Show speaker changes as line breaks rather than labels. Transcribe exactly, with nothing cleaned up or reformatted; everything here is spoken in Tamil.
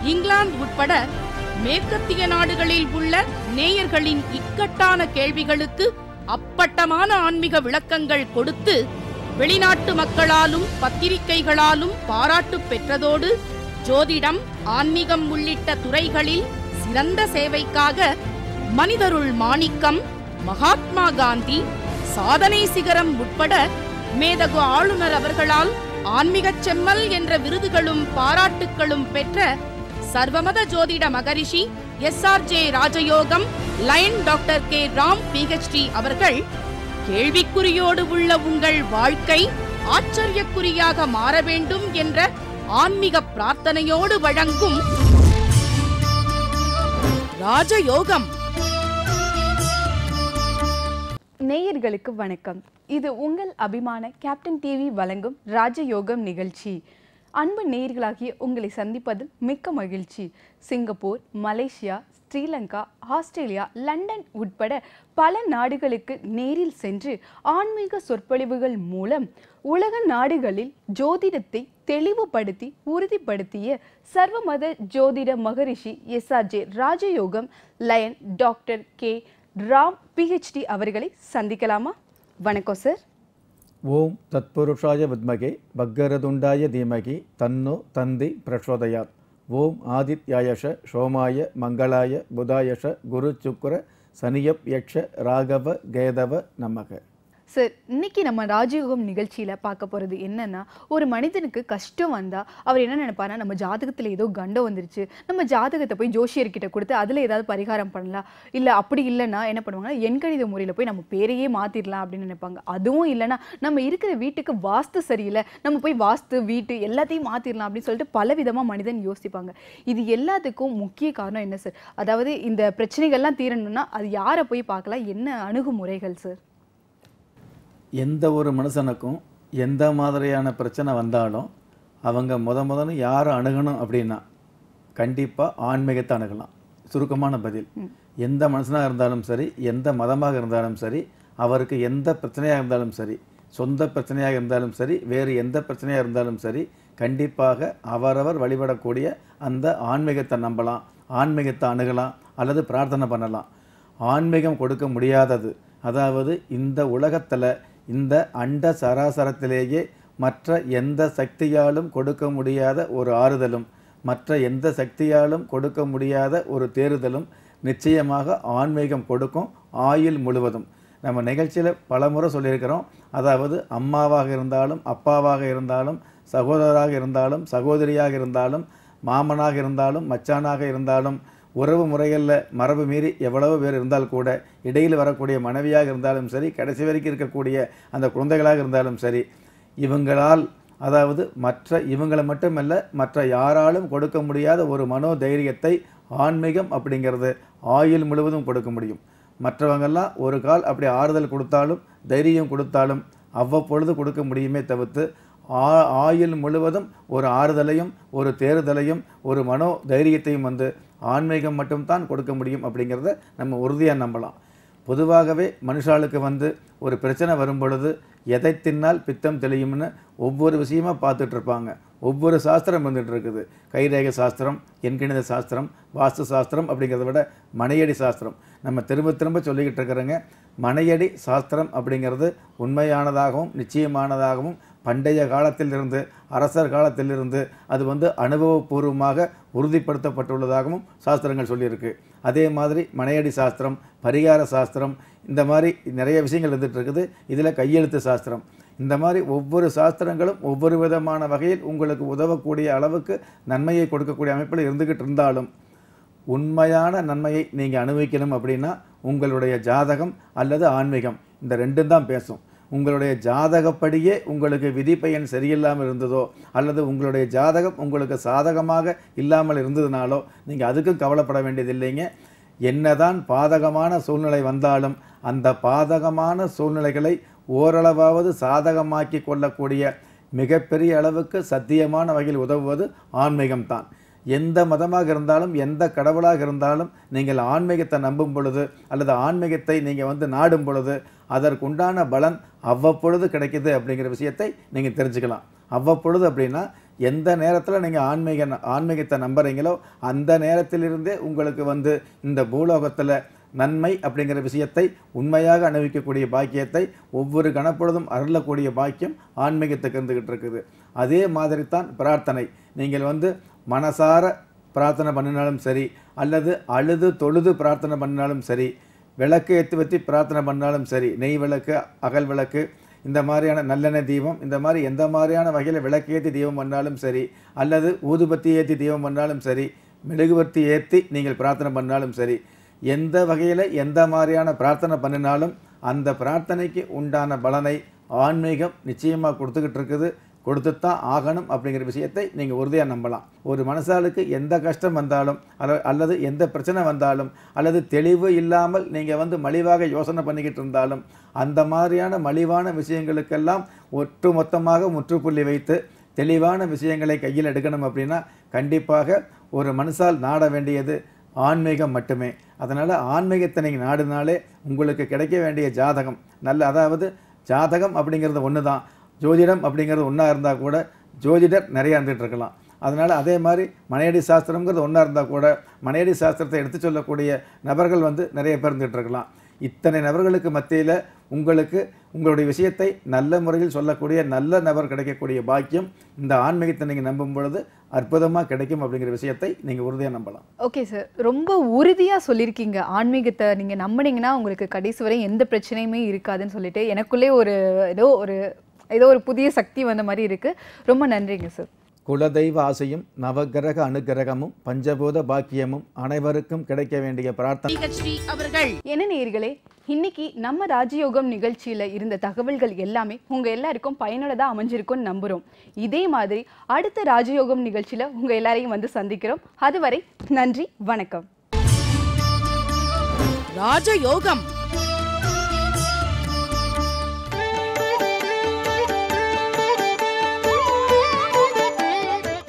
இங்கிலாந்து உட்பட மேற்கத்திய நாடுகளில் உள்ள நேயர்களின் இக்கட்டான கேள்விகளுக்கு அப்பட்டமான ஆன்மீக விளக்கங்கள் கொடுத்து வெளிநாட்டு மக்களாலும் பத்திரிகைகளாலும் பாராட்டு பெற்றதோடு ஜோதிடம், ஆன்மீகம் உள்ளிட்ட துறைகளில் சிறந்த சேவைக்காக மனிதருள் மாணிக்கம், மகாத்மா காந்தி, சாதனை சிகரம் உட்பட மேதகு ஆளுநர் அவர்களால் ஆன்மீகச் செம்மல் என்ற விருதுகளும் பாராட்டுக்களும் பெற்ற சர்வமத ஜோதிட மகரிஷி எஸ் ஆர் ஜே ராஜயோகம் lion doctor K Ram PhD அவர்கள் கேள்விக்குறியோடு உள்ள உங்கள் வாழ்க்கை ஆச்சரியக்குறியாக மாற வேண்டும் என்ற ஆன்மீக பிரார்த்தனையோடு வழங்கும் ராஜயோகம்.
நேயர்களுக்கு வணக்கம். இது உங்கள் அபிமான கேப்டன் டிவி வழங்கும் ராஜயோகம் நிகழ்ச்சி. அன்பு நேயர்களாகிய உங்களை சந்திப்பதில் மிக்க மகிழ்ச்சி. Singapore, Malaysia, Sri Lanka, Australia, London உட்பட பல நாடுகளுக்கு நேரில் சென்று ஆன்மீக சொற்பொழிவுகள் மூலம் உலக நாடுகளில் ஜோதிடத்தை தெளிவுபடுத்தி உறுதிப்படுத்திய சர்வமத ஜோதிட மகரிஷி எஸ் ஆர் ஜே ராஜயோகம் lion doctor K Ram PhD அவர்களை சந்திக்கலாமா? வணக்கம் சார்.
ஓம் தத்புருஷாய வித்மகே பக்கரதுண்டாய தீமகி தன்னோ தந்தி பிரச்சோதயாத். ஓம் ஆதித்யாயஷ சோமாய மங்களாய புதாயஷ குரு சுக்ர சனியப் யக்ஷ ராகவ கேதவ நமக.
சார், இன்னைக்கு நம்ம ராஜயோகம் நிகழ்ச்சியில் பார்க்க போகிறது என்னன்னா, ஒரு மனிதனுக்கு கஷ்டம் வந்தால் அவர் என்ன நினைப்பாருன்னா, நம்ம ஜாதகத்தில் ஏதோ கண்டம் வந்துருச்சு, நம்ம ஜாதகத்தை போய் ஜோஷியர்கிட்ட கொடுத்து அதில் ஏதாவது பரிகாரம் பண்ணலாம், இல்லை அப்படி இல்லைன்னா என்ன பண்ணுவாங்கன்னா எண்கணித முறையில் போய் நம்ம பேரையே மாற்றிடலாம் அப்படின்னு நினைப்பாங்க. அதுவும் இல்லைன்னா நம்ம இருக்கிற வீட்டுக்கு வாஸ்து சரியில்லை, நம்ம போய் வாஸ்து வீட்டு எல்லாத்தையும் மாற்றிடலாம் அப்படின்னு சொல்லிட்டு பல விதமாக மனிதன் யோசிப்பாங்க. இது எல்லாத்துக்கும் முக்கிய காரணம் என்ன சார்? அதாவது இந்த பிரச்சனைகள்லாம் தீரணும்னா அது யாரை போய் பார்க்கலாம், என்ன அணுகுமுறைகள் சார்?
எந்த ஒரு மனுஷனுக்கும் எந்த மாதிரியான பிரச்சனை வந்தாலும் அவங்க முத முதன்னு யாரை அணுகணும் அப்படின்னா கண்டிப்பாக ஆன்மீகத்தை அணுகலாம். சுருக்கமான பதில். எந்த மனுஷனாக இருந்தாலும் சரி, எந்த மதமாக இருந்தாலும் சரி, அவருக்கு எந்த பிரச்சனையாக இருந்தாலும் சரி, சொந்த பிரச்சனையாக இருந்தாலும் சரி, வேறு எந்த பிரச்சனையாக இருந்தாலும் சரி, கண்டிப்பாக அவரவர் வழிபடக்கூடிய அந்த ஆன்மீகத்தை நம்பலாம், ஆன்மீகத்தை அணுகலாம் அல்லது பிரார்த்தனை பண்ணலாம். ஆன்மீகம் கொடுக்க முடியாதது, அதாவது இந்த உலகத்தில் இந்த அண்ட சராசரத்திலேயே மற்ற எந்த சக்தியாலும் கொடுக்க முடியாத ஒரு ஆறுதலும், மற்ற எந்த சக்தியாலும் கொடுக்க முடியாத ஒரு தேறுதலும் நிச்சயமாக ஆன்மீகம் கொடுக்கும், ஆயுள் முழுவதும். நம்ம நிகழ்ச்சியில் பல முறை சொல்லியிருக்கிறோம். அதாவது அம்மாவாக இருந்தாலும், அப்பாவாக இருந்தாலும், சகோதரராக இருந்தாலும், சகோதரியாக இருந்தாலும், மாமனாக இருந்தாலும், மச்சானாக இருந்தாலும், உறவு முறைகளில் மரபு மீறி எவ்வளவு பேர் இருந்தால் கூட, இடையில் வரக்கூடிய மனைவியாக இருந்தாலும் சரி, கடைசி வரைக்கும் இருக்கக்கூடிய அந்த குழந்தைகளாக இருந்தாலும் சரி, இவங்களால், அதாவது மற்ற இவங்களை மட்டுமல்ல மற்ற யாராலும் கொடுக்க முடியாத ஒரு மனோ தைரியத்தை ஆன்மீகம் அப்படிங்கிறது ஆயுள் முழுவதும் கொடுக்க முடியும். மற்றவங்கெல்லாம் ஒரு கால் அப்படி ஆறுதல் கொடுத்தாலும் தைரியம் கொடுத்தாலும் அவ்வப்பொழுது கொடுக்க முடியுமே தவிர்த்து ஆ ஆயுள் முழுவதும் ஒரு ஆறுதலையும் ஒரு தேறுதலையும் ஒரு மனோ தைரியத்தையும் வந்து ஆன்மீகம் மட்டும்தான் கொடுக்க முடியும் அப்படிங்கிறத நம்ம உறுதியாக நம்பலாம். பொதுவாகவே மனுஷாளுக்கு வந்து ஒரு பிரச்சனை வரும் பொழுது எதை தின்னால் பித்தம் தெளியும்னு ஒவ்வொரு விஷயமாக பார்த்துட்ருப்பாங்க. ஒவ்வொரு சாஸ்திரம் வந்துட்டு இருக்குது. கைரேகை சாஸ்திரம், எண்கணித சாஸ்திரம், வாஸ்து சாஸ்திரம் அப்படிங்கிறத விட மனையடி சாஸ்திரம். நம்ம திரும்ப திரும்ப சொல்லிக்கிட்டு இருக்கிறோங்க. மனையடி சாஸ்திரம் அப்படிங்கிறது உண்மையானதாகவும் நிச்சயமானதாகவும் பண்டைய காலத்திலிருந்து, அரசர் காலத்திலிருந்து அது வந்து அனுபவபூர்வமாக உறுதிப்படுத்தப்பட்டுள்ளதாகவும் சாஸ்திரங்கள் சொல்லியிருக்கு. அதே மாதிரி மனையடி சாஸ்திரம், பரிகார சாஸ்திரம், இந்த மாதிரி நிறைய விஷயங்கள் இருந்துகிட்டு இருக்குது. இதில் கையெழுத்து சாஸ்திரம், இந்த மாதிரி ஒவ்வொரு சாஸ்திரங்களும் ஒவ்வொரு விதமான வகையில் உங்களுக்கு உதவக்கூடிய அளவுக்கு நன்மையை கொடுக்கக்கூடிய அமைப்பில் இருந்துக்கிட்டு இருந்தாலும் உண்மையான நன்மையை நீங்கள் அனுபவிக்கணும் அப்படின்னா உங்களுடைய ஜாதகம் அல்லது ஆன்மீகம் இந்த ரெண்டும் தான் பேசும். உங்களுடைய ஜாதகப்படியே உங்களுக்கு விதி பயன் சரியில்லாமல் இருந்ததோ அல்லது உங்களுடைய ஜாதகம் உங்களுக்கு சாதகமாக இல்லாமல் இருந்ததுனாலோ நீங்கள் அதுக்கும் கவலைப்பட வேண்டியதில்லைங்க. என்னதான் பாதகமான சூழ்நிலை வந்தாலும் அந்த பாதகமான சூழ்நிலைகளை ஓரளவாவது சாதகமாக்கி கொள்ளக்கூடிய மிகப்பெரிய அளவுக்கு சத்தியமான வகையில் உதவுவது ஆன்மீகம்தான். எந்த மதமாக இருந்தாலும் எந்த கடவுளாக இருந்தாலும் நீங்கள் ஆன்மீகத்தை நம்பும் பொழுது அல்லது ஆன்மீகத்தை நீங்கள் வந்து நாடும் பொழுது அதற்குண்டான பலன் அவ்வப்பொழுது கிடைக்கிது அப்படிங்கிற விஷயத்தை நீங்கள் தெரிஞ்சுக்கலாம். அவ்வப்பொழுது அப்படின்னா எந்த நேரத்தில் நீங்கள் ஆன்மீக ஆன்மீகத்தை நம்புறீங்களோ அந்த நேரத்திலிருந்தே உங்களுக்கு வந்து இந்த பூலோகத்தில் நன்மை அப்படிங்கிற விஷயத்தை உண்மையாக அனுபவிக்கக்கூடிய பாக்கியத்தை ஒவ்வொரு கணப்பொழுதும் அருளக்கூடிய பாக்கியம் ஆன்மீகத்துக்கு இருந்துக்கிட்டு இருக்குது. அதே மாதிரி தான் பிரார்த்தனை. நீங்கள் வந்து மனசார பிரார்த்தனை பண்ணினாலும் சரி, அல்லது அழுது தொழுது பிரார்த்தனை பண்ணினாலும் சரி, விளக்கு ஏற்றி வச்சு பிரார்த்தனை பண்ணாலும் சரி, நெய் விளக்கு, அகல் விளக்கு, இந்த மாதிரியான நல்லெண்ணெய் தீபம், இந்த மாதிரி எந்த மாதிரியான வகையில் விளக்கு ஏற்றி தீபம் பண்ணாலும் சரி, அல்லது ஊதுபத்தி ஏற்றி தீபம் பண்ணாலும் சரி, மெழுகுவர்த்தி ஏற்றி நீங்கள் பிரார்த்தனை பண்ணாலும் சரி, எந்த வகையில் எந்த மாதிரியான பிரார்த்தனை பண்ணினாலும் அந்த பிரார்த்தனைக்கு உண்டான பலனை ஆன்மீகம் நிச்சயமாக கொடுத்துக்கிட்டு இருக்குது, கொடுத்துத்தான் ஆகணும் அப்படிங்கிற விஷயத்தை நீங்கள் உறுதியாக நம்பலாம். ஒரு மனசாளுக்கு எந்த கஷ்டம் வந்தாலும் அல்லது எந்த பிரச்சனை வந்தாலும் அல்லது தெளிவு இல்லாமல் நீங்கள் வந்து மலிவாக யோசனை பண்ணிக்கிட்டு இருந்தாலும் அந்த மாதிரியான மலிவான விஷயங்களுக்கெல்லாம் ஒட்டு மொத்தமாக முற்றுப்புள்ளி வைத்து தெளிவான விஷயங்களை கையில் எடுக்கணும் அப்படின்னா கண்டிப்பாக ஒரு மனசால் நாட வேண்டியது ஆன்மீகம் மட்டுமே. அதனால் ஆன்மீகத்தை நீங்கள் நாடினாலே உங்களுக்கு கிடைக்க வேண்டிய ஜாதகம் நல்ல, அதாவது ஜாதகம் அப்படிங்கிறது ஒன்று தான், ஜோதிடம் அப்படிங்கிறது ஒன்றா இருந்தால் கூட ஜோதிடர் நிறையா இருந்துகிட்டு இருக்கலாம். அதனால் அதே மாதிரி மனையடி சாஸ்திரங்கிறது ஒன்றா இருந்தால் கூட மனையடி சாஸ்திரத்தை எடுத்து சொல்லக்கூடிய நபர்கள் வந்து நிறைய பேர் இருந்துகிட்டு இருக்கலாம். இத்தனை நபர்களுக்கு மத்தியில் உங்களுக்கு உங்களுடைய விஷயத்தை நல்ல முறையில் சொல்லக்கூடிய நல்ல நபர் கிடைக்கக்கூடிய பாக்கியம் இந்த ஆன்மீகத்தை நீங்கள் நம்பும் பொழுது அற்புதமாக கிடைக்கும் அப்படிங்கிற விஷயத்தை நீங்கள் உறுதியாக நம்பலாம்.
ஓகே சார், ரொம்ப உறுதியாக சொல்லியிருக்கீங்க. ஆன்மீகத்தை நீங்கள் நம்பினீங்கன்னா உங்களுக்கு கடைசி வரை எந்த பிரச்சனையுமே இருக்காதுன்னு சொல்லிட்டு எனக்குள்ளே ஒரு ஏதோ ஒரு ஏதோ ஒரு புதிய சக்தி வந்த மாதிரி இருக்குது. ரொம்ப நன்றிங்க சார்.
குலதெய்வ ஆசையும் நவகிரக அனுகிரகமும் பஞ்சபூத பாக்கியமும் அனைவருக்கும் கிடைக்க வேண்டிய பிரார்த்தனை.
அவர்கள்
என்ன நேயர்களே, இன்னைக்கு நம்ம ராஜயோகம் நிகழ்ச்சியில் இருந்த தகவல்கள் எல்லாமே உங்கள் எல்லாருக்கும் பயனுள்ளதாக அமைஞ்சிருக்கும்னு நம்புகிறோம். இதே மாதிரி அடுத்த ராஜயோகம் நிகழ்ச்சியில் உங்கள் எல்லாரையும் வந்து சந்திக்கிறோம். அதுவரை நன்றி, வணக்கம்.
ராஜயோகம்.